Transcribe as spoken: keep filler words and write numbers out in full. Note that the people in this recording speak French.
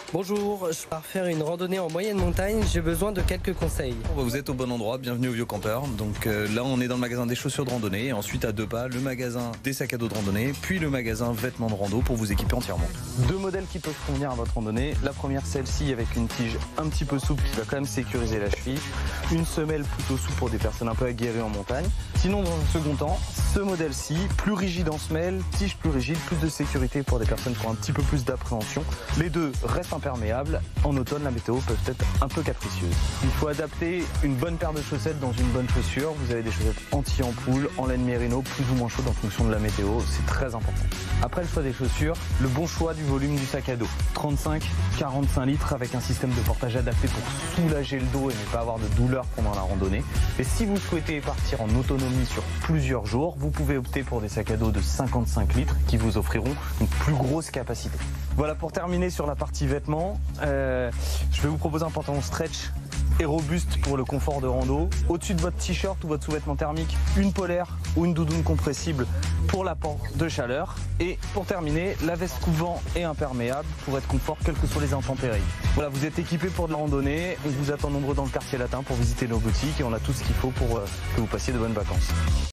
Bonjour, je pars faire une randonnée en moyenne montagne, j'ai besoin de quelques conseils. Vous êtes au bon endroit, bienvenue au Vieux Campeur. Donc euh, là on est dans le magasin des chaussures de randonnée, et ensuite à deux pas le magasin des sacs à dos de randonnée, puis le magasin vêtements de rando pour vous équiper entièrement. Deux modèles qui peuvent convenir à votre randonnée. La première, celle-ci avec une tige un petit peu souple qui va quand même sécuriser la cheville. Une semelle plutôt souple pour des personnes un peu aguerries en montagne. Sinon dans un second temps, ce modèle-ci, plus rigide en semelle, tige plus rigide, plus de sécurité pour des personnes qui ont un petit peu plus d'appréhension. Les deux restent imperméables. En automne, la météo peut être un peu capricieuse. Il faut adapter une bonne paire de chaussettes dans une bonne chaussure. Vous avez des chaussettes anti-ampoule, en laine mérino, plus ou moins chaudes en fonction de la météo. C'est très important. Après le choix des chaussures, le bon choix du volume du sac à dos. trente-cinq à quarante-cinq litres avec un système de portage adapté pour soulager le dos et ne pas avoir de douleur pendant la randonnée. Et si vous souhaitez partir en autonomie sur plusieurs jours, vous pouvez opter pour des sacs à dos de cinquante-cinq litres qui vous offriront une plus grosse capacité. Voilà, pour terminer sur la partie vêtements, euh, je vais vous proposer un pantalon stretch et robuste pour le confort de rando. Au-dessus de votre t-shirt ou votre sous-vêtement thermique, une polaire ou une doudoune compressible pour l'apport de chaleur. Et pour terminer, la veste coupe-vent et imperméable pour être confort quelles que soient les intempéries. Voilà, vous êtes équipés pour de la randonnée. On vous attend nombreux dans le quartier latin pour visiter nos boutiques et on a tout ce qu'il faut pour euh, que vous passiez de bonnes vacances.